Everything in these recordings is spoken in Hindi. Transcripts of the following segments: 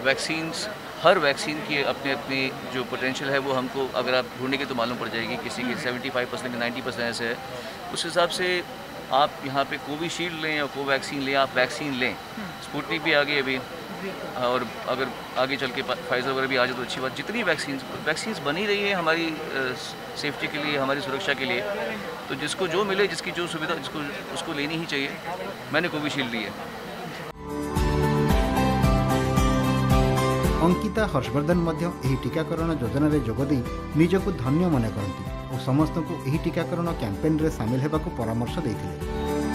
वैक्सीन्स, हर वैक्सीन की अपनी अपनी जो पोटेंशियल है वो हमको अगर आप ढूंढेंगे तो मालूम पड़ जाएगी। किसी की 75% 90% ऐसे है। उस हिसाब से आप यहाँ पे कोविशील्ड लें या कोवैक्सीन लें, आप वैक्सीन लें। स्पुतनिक भी आ गई अभी, और अगर आगे चल के फाइजर वगैरह भी आ जाए तो अच्छी बात। जितनी वैक्सीन्स बनी रही है हमारी सेफ्टी के लिए, हमारी सुरक्षा के लिए, तो जिसको जो मिले, जिसकी जो सुविधा, जिसको उसको लेनी ही चाहिए। मैंने कोविशील्ड ली है। अंकिता हर्षवर्धन मध्य एही टीकाकरण योजन में जोगदे निजको धन्य मन करती और समस्त को एही टीकाकरण कैंपेन रे शामिल होगा परामर्श देथिले।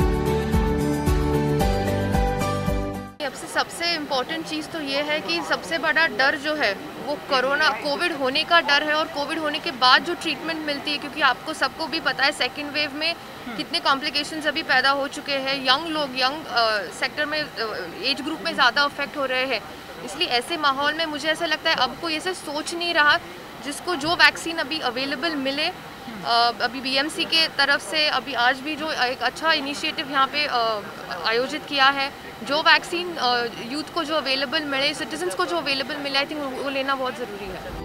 सबसे इम्पोर्टेंट चीज़ तो ये है कि सबसे बड़ा डर जो है वो कोविड होने का डर है, और कोविड होने के बाद जो ट्रीटमेंट मिलती है, क्योंकि आपको सबको भी पता है सेकेंड वेव में कितने कॉम्प्लिकेशंस अभी पैदा हो चुके हैं। यंग सेक्टर में, एज ग्रुप में ज़्यादा अफेक्ट हो रहे हैं। इसलिए ऐसे माहौल में मुझे ऐसा लगता है अब कोई ऐसे सोच नहीं रहा, जिसको जो वैक्सीन अभी अवेलेबल मिले। अभी बीएमसी के तरफ से अभी आज भी जो एक अच्छा इनिशिएटिव यहाँ पे आयोजित किया है, जो वैक्सीन यूथ को जो अवेलेबल मिले, सिटीजन्स को जो अवेलेबल मिले, आई थिंक वो लेना बहुत ज़रूरी है।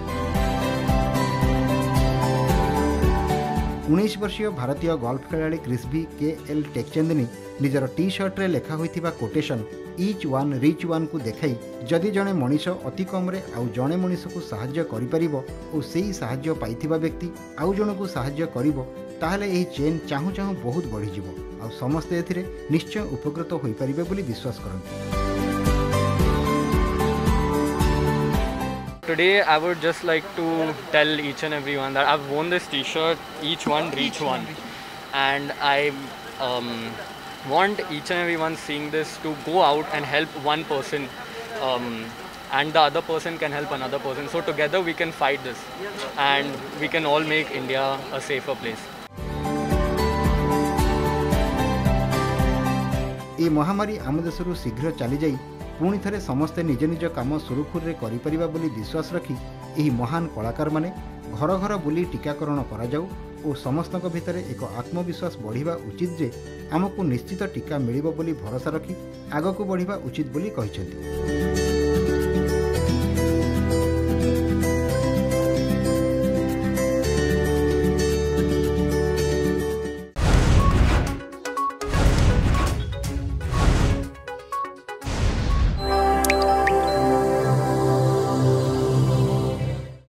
19 वर्षीय भारतीय गोल्फ खिलाड़ी क्रिस्बी के.एल. टेकचंदनी निजर टी शर्ट रे लेखा होइथिबा quotation each one reach one को देखाई जदि जड़े मनीष अति कम रे आउ जड़े मनीष को साहाय्य करिपारिबो और सेही साहाय्य पाइथिबा व्यक्ति आउ जण को साहाय्य करिबो, ताहले एही चेन चाहू चाहू बहुत बढ़ी जिवो आउ समस्त एथिरे निश्चय उपकृत होई परिबे बोली विश्वास करंती। Today I would just like to tell each and everyone that I've worn this t-shirt, each one reach one, and I want each and everyone seeing this to go out and help one person, and the other person can help another person. So together we can fight this and we can all make India a safer place. ए महामारी आम देशरू शीघ्र चली जाई पुणी थे समस्ते निज निज काम सुरुखुरे करिपरिबा बोली विश्वास रखी एही महान कलाकार माने घर घर बुली टीकाकरण करा जाऊ और समस्तक भितर एक आत्मविश्वास बढ़िबा उचित जे आमको निश्चित टीका मिलिबो बोली भरोसा रखी आगको बढ़िबा उचित बोली कहिसेंती।